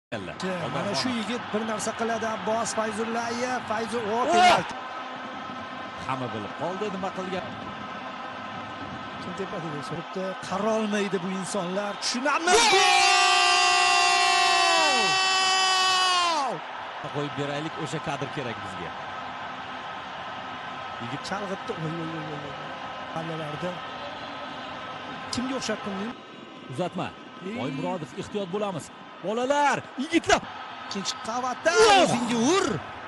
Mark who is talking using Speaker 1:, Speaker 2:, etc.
Speaker 1: Mana shu yigit bir narsa qiladi. Abbos Fayzullayev, penalti.
Speaker 2: Hamma bilib qoldi nima qilgan.
Speaker 1: Kim tepasiga suribdi? Qara olmaydi bu insonlar. Tushunamiz.
Speaker 2: Qo'yib beraylik, o'sha kadr kerak bizga.
Speaker 1: Yigit chalg'itdi. Pallalarda kimga o'xshatdim?
Speaker 2: Uzatma. Oymurodov, ehtiyot bo'lamiz. Bolalar, yigitlar.
Speaker 1: Ikkinchi qavatda o'zingga ur.